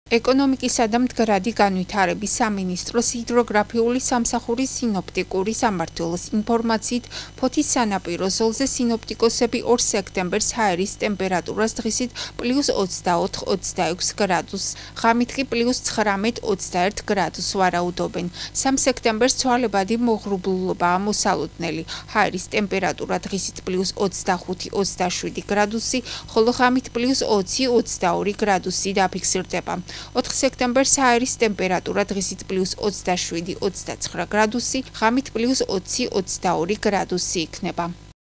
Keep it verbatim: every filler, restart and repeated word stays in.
ეკონომიკისა და მდგრადი განვითარების სამინისტროს ჰიდროგრაფიული სამსახურის სინოპტიკური სამმართველოს ინფორმაციით, ფოთის სანაპირო ზოლზე სინოპტიკოსები ორ სექტემბერს ჰაერის ტემპერატურას დღისით პლუს ოცდაოთხ ოცდაექვსი გრადუსს, ღამით კი პლუს ცხრამეტ ოცდაერთი გრადუსს ვარაუდობენ. სამ სექტემბერს ცვალებადი მოღრუბლულობაა მოსალოდნელი. ჰაერის ტემპერატურა დღისით პლუს ოცდახუთი ოცდაშვიდი გრადუსი, ხოლო ღამით პლუს ოცი ოცდაორი გრადუსი დაფიქსირდება. ოთხ სექტემბერს ჰაერის ტემპერატურა დღისით პლუს ოცდაშვიდი ოცდაცხრა გრადუსი, ღამით პლუს ოცი ოცდაორი გრადუსი იქნება.